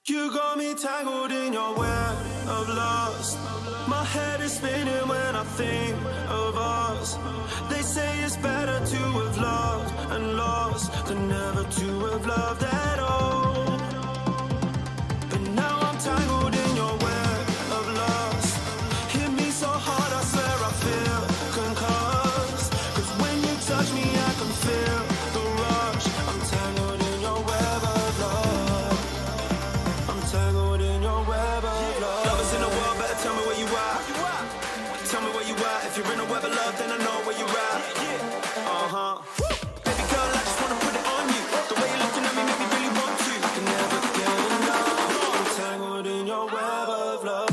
You got me tangled in your web of lust. My head is spinning when I think of us. They say it's better to have loved and lost than never to have loved at all. But now I'm tangled in your web of lust. Hit me so hard I swear I feel concussed. 'Cause when you touch me I can feel the rush. I'm tangled in your web of love. I'm tangled in your web of love. Lovers in the world, better tell me where you are. Tell me where you are. If you're in a web of love, then I know where you're at. Baby girl, I just wanna put it on you. The way you're looking at me make me really want to. Can never get enough. I'm tangled in your web of love.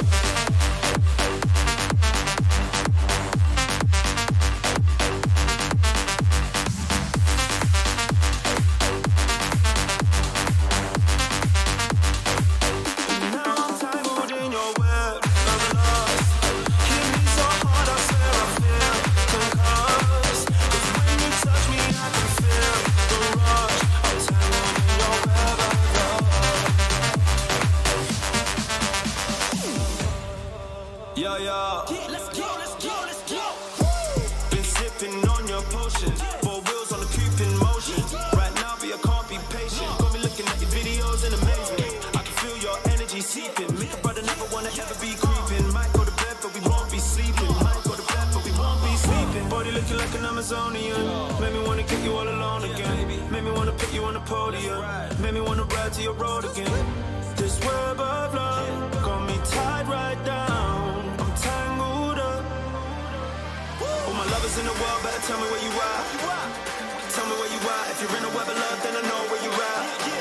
Let's go. Been sipping on your potion. 4 wheels on the coupe in motion. Right now, but I can't be patient. Got me looking at your videos in amazement. I can feel your energy seeping. Make a brother never wanna ever be creeping. Might go to bed, but we won't be sleeping. Might go to bed, but we won't be sleeping. Body looking like an Amazonian. Made me wanna get you all alone again. Made me wanna put you on the podium. Made me wanna ride to your road again. This web of love got me tied right down. I'm tangled up. All my lovers in the world, better tell me where you are. Tell me where you are. If you're in a web of love, then I know where you're at.